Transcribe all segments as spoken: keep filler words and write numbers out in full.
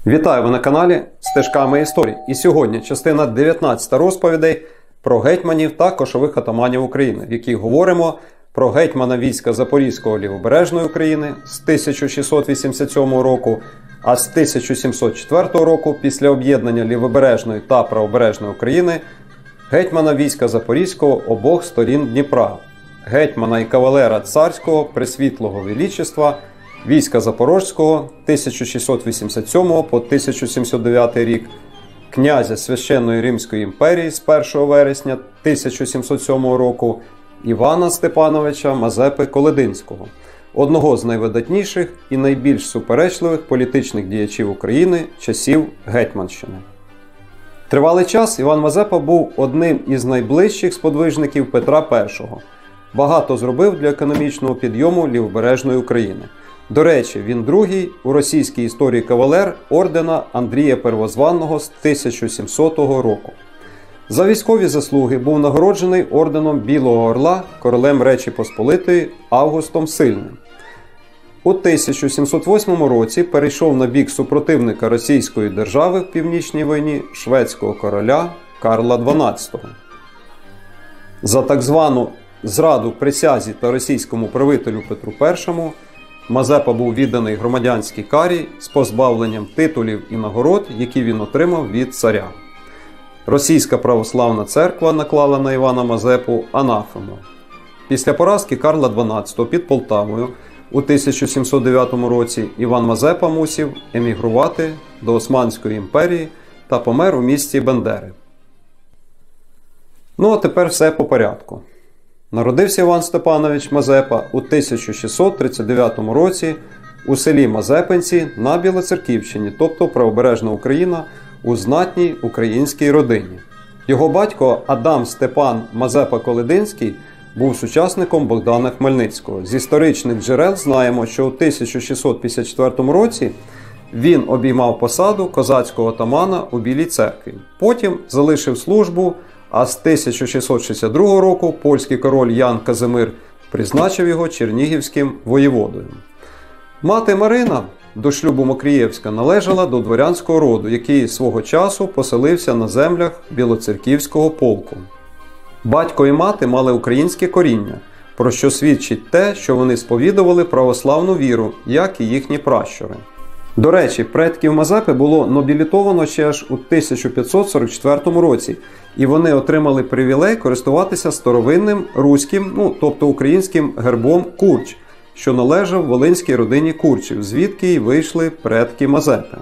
Вітаю ви на каналі Стежками історії. І сьогодні частина дев'ятнадцята розповідей про гетьманів та кошових отаманів України, в яких говоримо про гетьмана війська Запорізького лівобережної України з тисяча шістсот вісімдесят сьомого року, а з тисяча сімсот четвертого року після об'єднання лівобережної та правобережної України гетьмана війська Запорізького обох сторін Дніпра, гетьмана і кавалера царського Пресвітлого Величества війська Запорозького тисяча шістсот вісімдесят сьомого по тисяча сімсот дев'ятий рік, князя Священної Римської імперії з першого вересня тисяча сімсот сьомого року Івана Степановича Мазепи Колединського, одного з найвидатніших і найбільш суперечливих політичних діячів України часів Гетьманщини. Тривалий час Іван Мазепа був одним із найближчих сподвижників Петра І. Багато зробив для економічного підйому лівобережної України. До речі, він другий у російській історії кавалер ордена Андрія Первозваного з тисяча сімсотого року. За військові заслуги був нагороджений орденом Білого Орла королем Речі Посполитої Августом Сильним. У тисяча сімсот восьмому році перейшов на бік супротивника Російської держави в Північній війні шведського короля Карла дванадцятого. За так звану зраду присязі та російському правителю Петру І Мазепа був відданий громадянській карі з позбавленням титулів і нагород, які він отримав від царя. Російська православна церква наклала на Івана Мазепу анафему. Після поразки Карла дванадцятого під Полтавою у тисяча сімсот дев'ятому році Іван Мазепа мусив емігрувати до Османської імперії та помер у місті Бендери. Ну а тепер все по порядку. Народився Іван Степанович Мазепа у тисяча шістсот тридцять дев'ятому році у селі Мазепинці на Білоцерківщині, тобто правобережна Україна, у знатній українській родині. Його батько Адам Степан Мазепа Колединський був сучасником Богдана Хмельницького. З історичних джерел знаємо, що у тисяча шістсот п'ятдесят четвертому році він обіймав посаду козацького отамана у Білій церкві. Потім залишив службу, а з тисяча шістсот шістдесят другого року польський король Ян Казимир призначив його чернігівським воєводою. Мати Марина до шлюбу Мокрієвська належала до дворянського роду, який свого часу поселився на землях Білоцерківського полку. Батько і мати мали українське коріння, про що свідчить те, що вони сповідували православну віру, як і їхні пращури. До речі, предків Мазепи було нобілітовано ще аж у тисяча п'ятсот сорок четвертому році, і вони отримали привілей користуватися старовинним руським, ну, тобто українським гербом Курч, що належав волинській родині Курчів, звідки й вийшли предки Мазепи.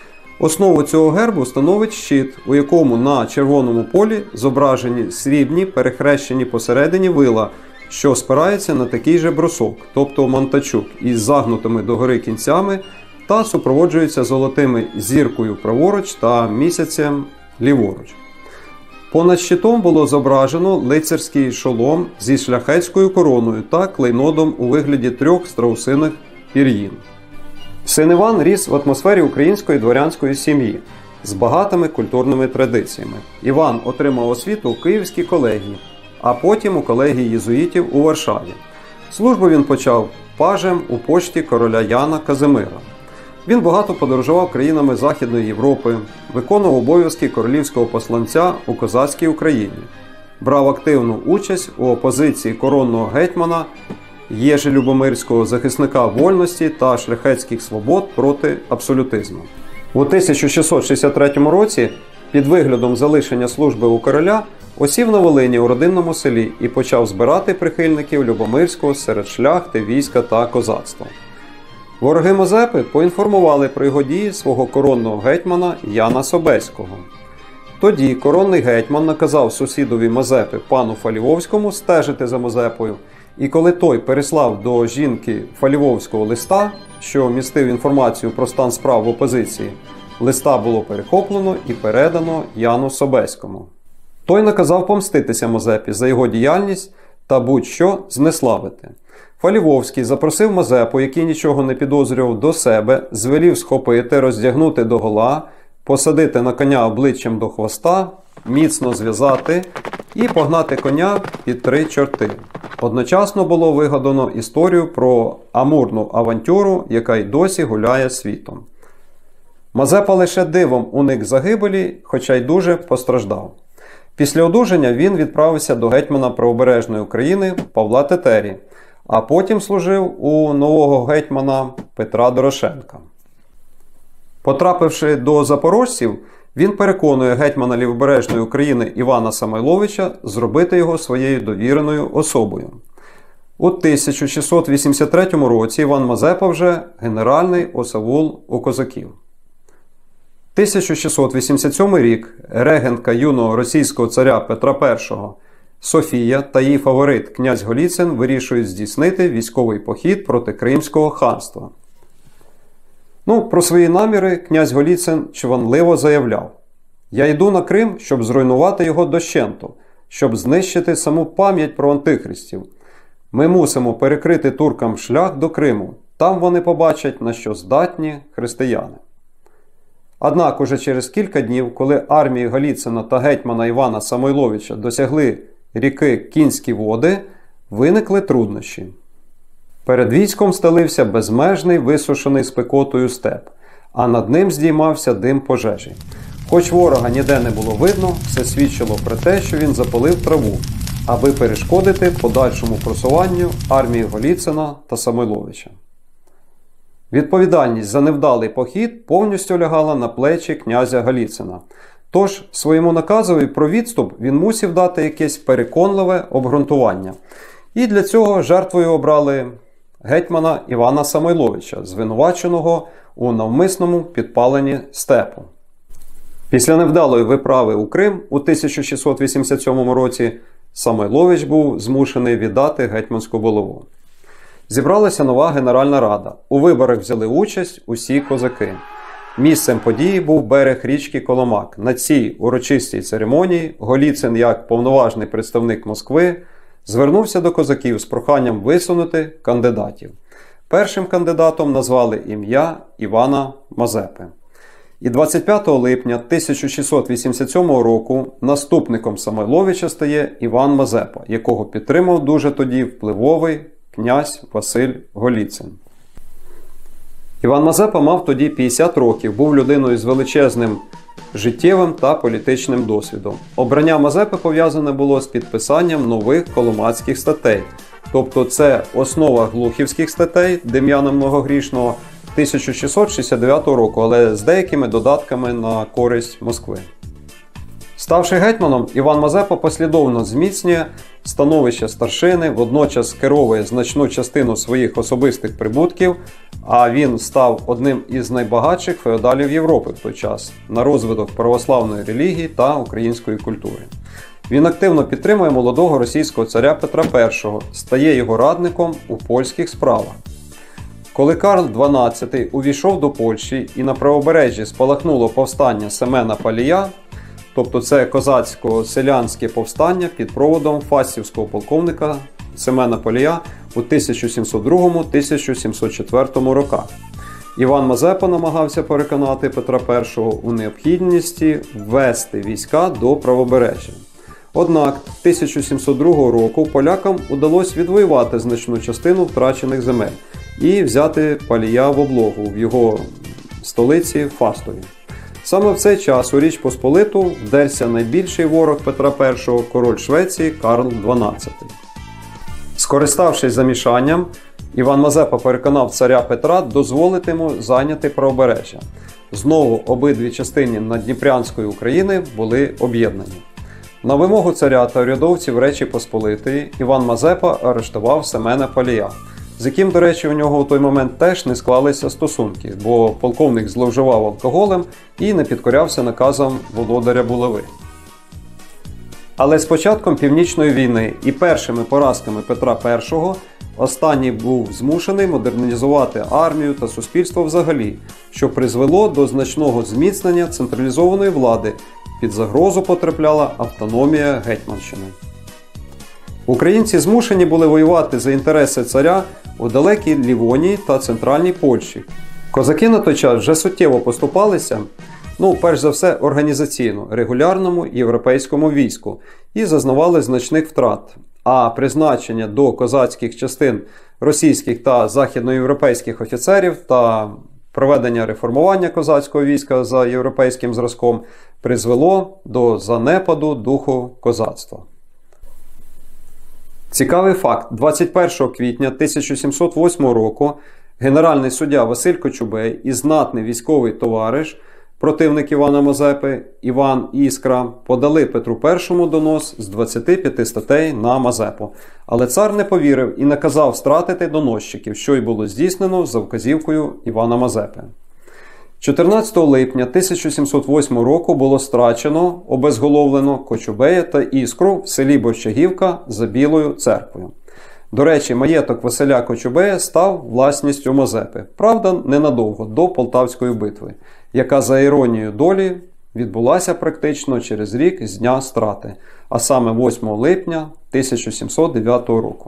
Основу цього гербу становить щит, у якому на червоному полі зображені срібні, перехрещені посередині вила, що спирається на такий же брусок, тобто монтачук, із загнутими догори кінцями та супроводжується золотими зіркою праворуч та місяцем ліворуч. Понад щитом було зображено лицарський шолом зі шляхетською короною та клейнодом у вигляді трьох страусиних пір'їн. Син Іван ріс в атмосфері української дворянської сім'ї з багатими культурними традиціями. Іван отримав освіту у Київській колегії, а потім у колегії єзуїтів у Варшаві. Службу він почав пажем у пошті короля Яна Казимира. Він багато подорожував країнами Західної Європи, виконував обов'язки королівського посланця у козацькій Україні, брав активну участь у опозиції коронного гетьмана Єжи Любомирського, захисника вольності та шляхетських свобод проти абсолютизму. У тисяча шістсот шістдесят третьому році під виглядом залишення служби у короля осів на Волині у родинному селі і почав збирати прихильників Любомирського серед шляхти, війська та козацтва. Вороги Мазепи поінформували про його дії свого коронного гетьмана Яна Собеського. Тоді коронний гетьман наказав сусідові Мазепи пану Фалівовському стежити за Мазепою, і коли той переслав до жінки Фалівовського листа, що містив інформацію про стан справ в опозиції, листа було перехоплено і передано Яну Собеському. Той наказав помститися Мазепі за його діяльність та будь-що знеславити. Фалівовський запросив Мазепу, який нічого не підозрював, до себе, звелів схопити, роздягнути догола, посадити на коня обличчям до хвоста, міцно зв'язати і погнати коня під три чорти. Одночасно було вигадано історію про амурну авантюру, яка й досі гуляє світом. Мазепа лише дивом уник загибелі, хоча й дуже постраждав. Після одужання він відправився до гетьмана Правобережної України Павла Тетері, а потім служив у нового гетьмана Петра Дорошенка. Потрапивши до запорожців, він переконує гетьмана Лівобережної України Івана Самойловича зробити його своєю довіреною особою. У тисяча шістсот вісімдесят третьому році Іван Мазепа вже генеральний осавул у козаків. тисяча шістсот вісімдесят сьомий рік регентка юного російського царя Петра Першого Софія та її фаворит князь Голіцин вирішують здійснити військовий похід проти Кримського ханства. Ну, про свої наміри князь Голіцин чванливо заявляв: «Я йду на Крим, щоб зруйнувати його дощенту, щоб знищити саму пам'ять про антихристів. Ми мусимо перекрити туркам шлях до Криму, там вони побачать, на що здатні християни». Однак уже через кілька днів, коли армії Голіцина та гетьмана Івана Самойловича досягли ріки Кінські води, виникли труднощі. Перед військом стелився безмежний висушений спекотою степ, а над ним здіймався дим пожежі. Хоч ворога ніде не було видно, все свідчило про те, що він запалив траву, аби перешкодити подальшому просуванню армії Голіцина та Самойловича. Відповідальність за невдалий похід повністю лягала на плечі князя Голіцина. Тож своєму наказові про відступ він мусив дати якесь переконливе обґрунтування. І для цього жертвою обрали гетьмана Івана Самойловича, звинуваченого у навмисному підпаленні степу. Після невдалої виправи у Крим у тисяча шістсот вісімдесят сьомому році Самойлович був змушений віддати гетьманську булаву. Зібралася нова Генеральна Рада. У виборах взяли участь усі козаки. Місцем події був берег річки Коломак. На цій урочистій церемонії Голіцин, як повноважний представник Москви, звернувся до козаків з проханням висунути кандидатів. Першим кандидатом назвали ім'я Івана Мазепи. І двадцять п'ятого липня тисяча шістсот вісімдесят сьомого року наступником Самойловича стає Іван Мазепа, якого підтримав дуже тоді впливовий князь Василь Голіцин. Іван Мазепа мав тоді п'ятдесят років, був людиною з величезним життєвим та політичним досвідом. Обрання Мазепи пов'язане було з підписанням нових коломацьких статей. Тобто це основа глухівських статей Дем'яна Многогрішного тисяча шістсот шістдесят дев'ятого року, але з деякими додатками на користь Москви. Ставши гетьманом, Іван Мазепа послідовно зміцнює становище старшини, водночас скеровує значну частину своїх особистих прибутків, а він став одним із найбагатших феодалів Європи в той час на розвиток православної релігії та української культури. Він активно підтримує молодого російського царя Петра Першого, стає його радником у польських справах. Коли Карл дванадцятий увійшов до Польщі і на правобережжі спалахнуло повстання Семена Палія, тобто це козацько-селянське повстання під проводом фастівського полковника Семена Палія у тисяча сімсот другому - тисяча сімсот четвертому роках. Іван Мазепа намагався переконати Петра Першого у необхідності ввести війська до правобережжя. Однак тисяча сімсот другого року полякам удалось відвоювати значну частину втрачених земель і взяти Палія в облогу в його столиці Фастові. Саме в цей час у Річ Посполиту вдерся найбільший ворог Петра Першого – король Швеції Карл дванадцятий. Скориставшись замішанням, Іван Мазепа переконав царя Петра дозволити йому зайняти правобережжя. Знову обидві частини Надніпрянської України були об'єднані. На вимогу царя та урядовців Речі Посполитої Іван Мазепа арештував Семена Палія, з яким, до речі, у нього у той момент теж не склалися стосунки, бо полковник зловживав алкоголем і не підкорявся наказам володаря булави. Але з початком Північної війни і першими поразками Петра Першого останній був змушений модернізувати армію та суспільство взагалі, що призвело до значного зміцнення централізованої влади, під загрозу потрапляла автономія Гетьманщини. Українці змушені були воювати за інтереси царя у далекій Лівонії та центральній Польщі. Козаки на той час вже суттєво поступалися, ну, перш за все, організаційно, регулярному європейському війську і зазнавали значних втрат. А призначення до козацьких частин російських та західноєвропейських офіцерів та Проведення реформування козацького війська за європейським зразком призвело до занепаду духу козацтва. Цікавий факт. двадцять першого квітня тисяча сімсот восьмого року генеральний суддя Василь Кочубей і знатний військовий товариш, противник Івана Мазепи, Іван Іскра, подали Петру І донос з двадцяти п'яти статей на Мазепу. Але цар не повірив і наказав стратити доносчиків, що й було здійснено за вказівкою Івана Мазепи. чотирнадцятого липня тисяча сімсот восьмого року було страчено, обезголовлено Кочубея та Іскру в селі Борщагівка за Білою церквою. До речі, маєток Василя Кочубея став власністю Мазепи. Правда, ненадовго, до Полтавської битви, яка за іронією долі відбулася практично через рік з дня страти, а саме восьмого липня тисяча сімсот дев'ятого року.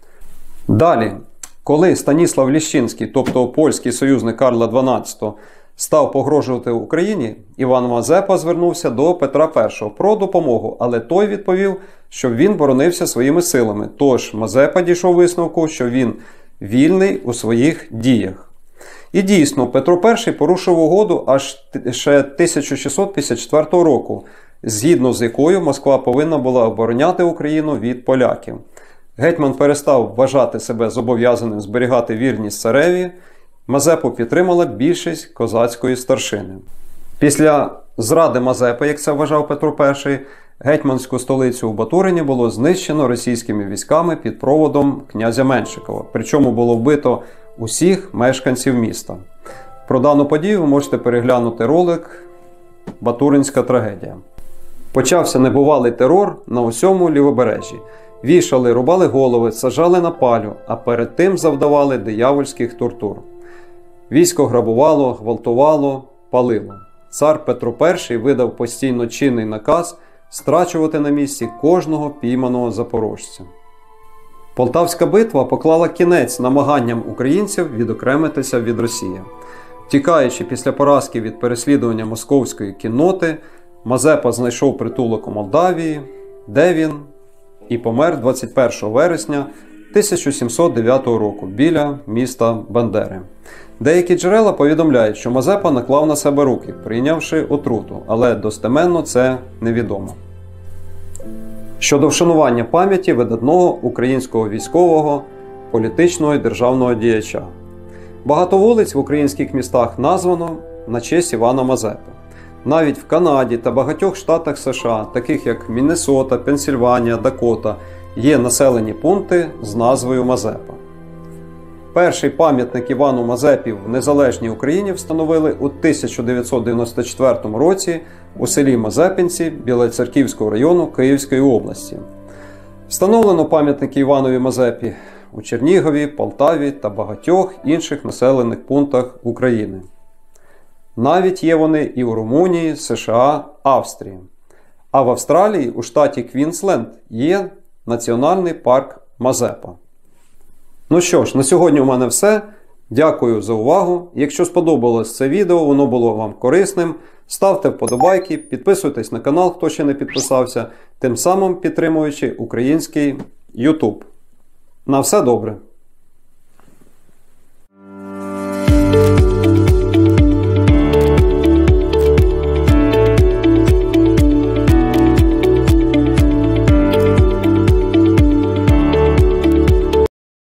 Далі, коли Станіслав Ліщинський, тобто польський союзник Карла дванадцятого, став погрожувати Україні, Іван Мазепа звернувся до Петра І про допомогу, але той відповів, що він боронився своїми силами. Тож Мазепа дійшов висновку, що він вільний у своїх діях. І дійсно, Петро І порушив угоду аж ще тисяча шістсот п'ятдесят четвертого року, згідно з якою Москва повинна була обороняти Україну від поляків. Гетьман перестав вважати себе зобов'язаним зберігати вірність цареві. Мазепу підтримала більшість козацької старшини. Після зради Мазепи, як це вважав Петро І, гетьманську столицю у Батурині було знищено російськими військами під проводом князя Меншикова. Причому було вбито усіх мешканців міста. Про дану подію ви можете переглянути ролик «Батуринська трагедія». Почався небувалий терор на усьому лівобережжі. Вішали, рубали голови, саджали на палю, а перед тим завдавали диявольських тортур. Військо грабувало, гвалтувало, палило. Цар Петро І видав постійно чинний наказ страчувати на місці кожного пійманого запорожця. Полтавська битва поклала кінець намаганням українців відокремитися від Росії. Тікаючи після поразки від переслідування московської кінноти, Мазепа знайшов притулок у Молдавії, де він і помер двадцять першого вересня тисяча сімсот дев'ятого року біля міста Бандери. Деякі джерела повідомляють, що Мазепа наклав на себе руки, прийнявши отруту, але достеменно це невідомо. Щодо вшанування пам'яті видатного українського військового, політичного і державного діяча. Багато вулиць в українських містах названо на честь Івана Мазепи. Навіть в Канаді та багатьох штатах США, таких як Міннесота, Пенсільванія, Дакота, є населені пункти з назвою Мазепа. Перший пам'ятник Івану Мазепі в незалежній Україні встановили у тисяча дев'ятсот дев'яносто четвертому році у селі Мазепинці Білоцерківського району Київської області. Встановлено пам'ятники Іванові Мазепі у Чернігові, Полтаві та багатьох інших населених пунктах України. Навіть є вони і у Румунії, США, Австрії. А в Австралії, у штаті Квінсленд, є національний парк Мазепа. Ну що ж, на сьогодні у мене все. Дякую за увагу. Якщо сподобалось це відео, воно було вам корисним, ставте вподобайки, підписуйтесь на канал, хто ще не підписався, тим самим підтримуючи український YouTube. На все добре!